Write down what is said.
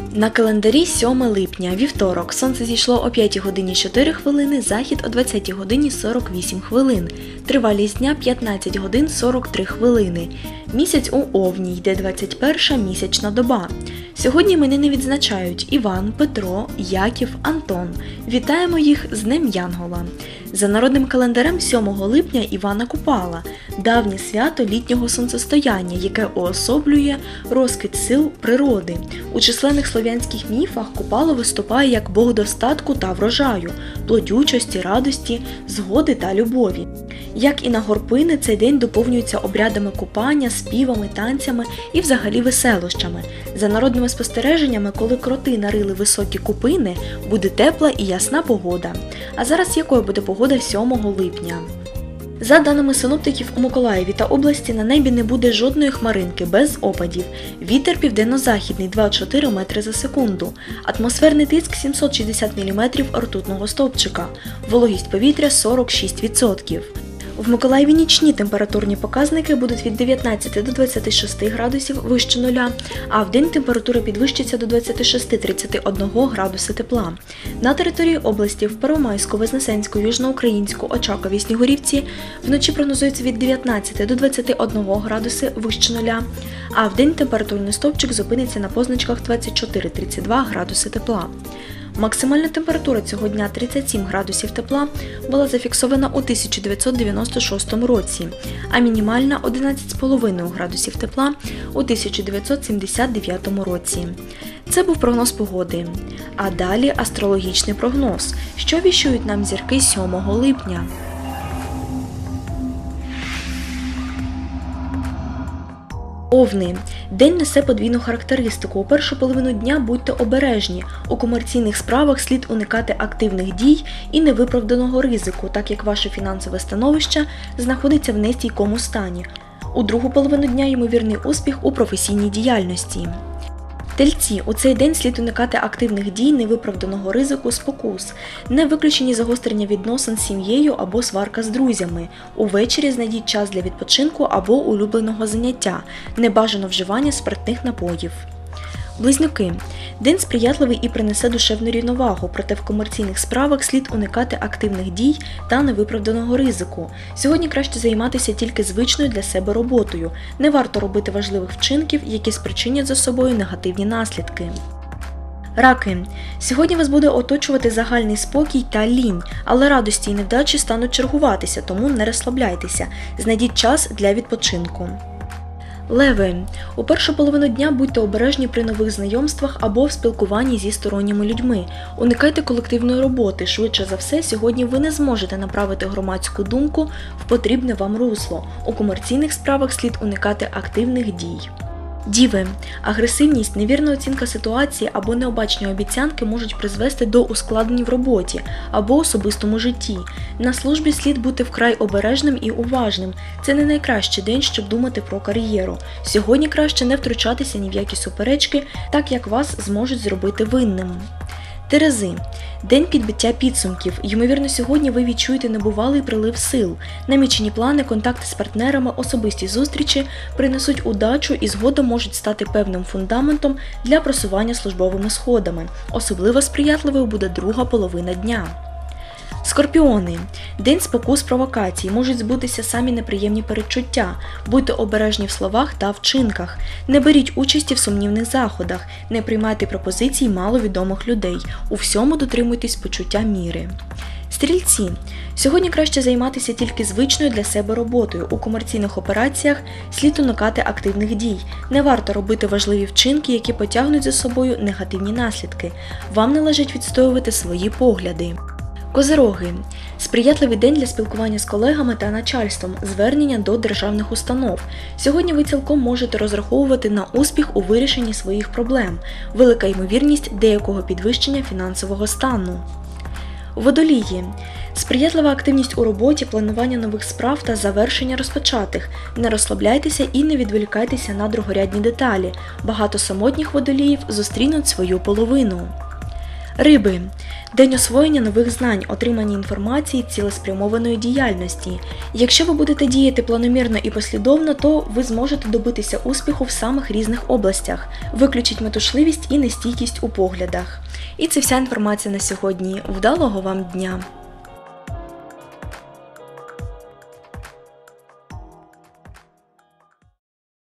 На календарі 7 липня, вівторок. Сонце зійшло о 5 годині 4 хвилини, захід о 20 годині 48 хвилин. Тривалість дня 15 годин 43 хвилини. Місяць у Овні, йде 21-ша місячна доба. Сьогодні іменини відзначають Іван, Петро, Яків, Антон. Вітаємо їх з Днем Янгола. За народним календарем 7 липня Івана Купала – давнє свято літнього сонцестояння, яке уособлює розквіт сил природи. У численних слов'янських міфах Купала виступає як бог достатку та врожаю, плодючості, радості, згоди та любові. Як і на горпини, цей день доповнюється обрядами купання, співами, танцями і взагалі веселощами. За народними спостереженнями, коли кроти нарили високі купини, буде тепла і ясна погода. А зараз якою буде погода 7 липня? За даними синоптиків, у Миколаєві та області на небі не буде жодної хмаринки, без опадів. Вітер південно-західний 2,4 метри за секунду. Атмосферний тиск 760 мм ртутного стовпчика. Вологість повітря 46%. В Миколаєві нічні температурні показники будуть від 19 до 26 градусів вище нуля, а в день температура підвищиться до 26-31 градуса тепла. На території області в Первомайську, Вознесенську, Южноукраїнську, Очакові, Снігурівці вночі прогнозується від 19 до 21 градуси вище нуля, а в день температурний стовпчик зупиниться на позначках 24-32 градуси тепла. Максимальна температура цього дня 37 градусів тепла була зафіксована у 1996 році, а мінімальна 11,5 градусів тепла у 1979 році. Це був прогноз погоди. А далі астрологічний прогноз, що віщують нам зірки 7 липня. Овни. День несе подвійну характеристику. У першу половину дня будьте обережні. У комерційних справах слід уникати активних дій і невиправданого ризику, так як ваше фінансове становище знаходиться в нестійкому стані. У другу половину дня ймовірний успіх у професійній діяльності. Тельці. У цей день слід уникати активних дій, невиправданого ризику, спокус. Не виключені загострення відносин з сім'єю або сварка з друзями. Увечері знайдіть час для відпочинку або улюбленого заняття. Небажано вживання спиртних напоїв. Близнюки. День сприятливий і принесе душевну рівновагу, проте в комерційних справах слід уникати активних дій та невиправданого ризику. Сьогодні краще займатися тільки звичною для себе роботою. Не варто робити важливих вчинків, які спричинять за собою негативні наслідки. Раки. Сьогодні вас буде оточувати загальний спокій та лінь, але радості і невдачі стануть чергуватися, тому не розслабляйтеся. Знайдіть час для відпочинку. Леви. У першу половину дня будьте обережні при нових знайомствах або в спілкуванні зі сторонніми людьми. Уникайте колективної роботи. Швидше за все, сьогодні ви не зможете направити громадську думку в потрібне вам русло. У комерційних справах слід уникати активних дій. Діви. Агресивність, невірна оцінка ситуації або необачні обіцянки можуть призвести до ускладнень в роботі або особистому житті. На службі слід бути вкрай обережним і уважним. Це не найкращий день, щоб думати про кар'єру. Сьогодні краще не втручатися ні в які суперечки, так як вас зможуть зробити винним. Терези. День підбиття підсумків. Ймовірно, сьогодні ви відчуєте небувалий прилив сил. Намічені плани, контакти з партнерами, особисті зустрічі принесуть удачу і згодом можуть стати певним фундаментом для просування службовими сходами. Особливо сприятливою буде друга половина дня. Скорпіони. День спокус провокацій. Можуть збутися самі неприємні передчуття. Будьте обережні в словах та вчинках. Не беріть участі в сумнівних заходах. Не приймайте пропозицій маловідомих людей. У всьому дотримуйтесь почуття міри. Стрільці. Сьогодні краще займатися тільки звичною для себе роботою. У комерційних операціях слід уникати активних дій. Не варто робити важливі вчинки, які потягнуть за собою негативні наслідки. Вам належить відстоювати свої погляди. Козироги. Сприятливий день для спілкування з колегами та начальством, звернення до державних установ. Сьогодні ви цілком можете розраховувати на успіх у вирішенні своїх проблем. Велика ймовірність деякого підвищення фінансового стану. Водолії. Сприятлива активність у роботі, планування нових справ та завершення розпочатих. Не розслабляйтеся і не відволікайтеся на другорядні деталі. Багато самотніх водоліїв зустрінуть свою половину. Риби. День освоєння нових знань, отримання інформації, цілеспрямованої діяльності. Якщо ви будете діяти планомірно і послідовно, то ви зможете добитися успіху в самих різних областях. Виключіть метушливість і нестійкість у поглядах. І це вся інформація на сьогодні. Вдалого вам дня!